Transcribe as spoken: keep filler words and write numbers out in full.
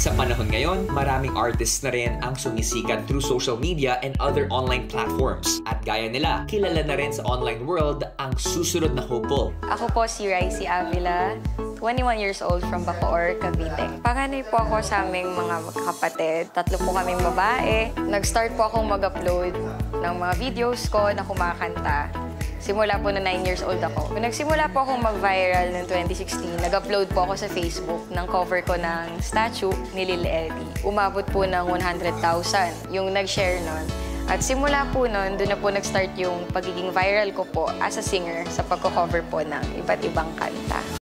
Sa panahon ngayon, maraming artists na rin ang sumisikat through social media and other online platforms. At gaya nila, kilala na rin sa online world ang susunod na hopeful. Ako po si Raisy Avila, twenty-one years old from Bacoor, Cavite. Panganay po ako sa aming mga kapatid. Tatlo po kaming babae. Nag-start po akong mag-upload ng mga videos ko na kumakanta. Simula po na nine years old ako. Kung nagsimula po akong mag-viral noong twenty sixteen, nag-upload po ako sa Facebook ng cover ko ng statue ni Lil Eddie. Umabot po ng one hundred thousand yung nag-share nun. At simula po nun, doon na po nag-start yung pagiging viral ko po as a singer sa pagko-cover po ng iba't ibang kanta.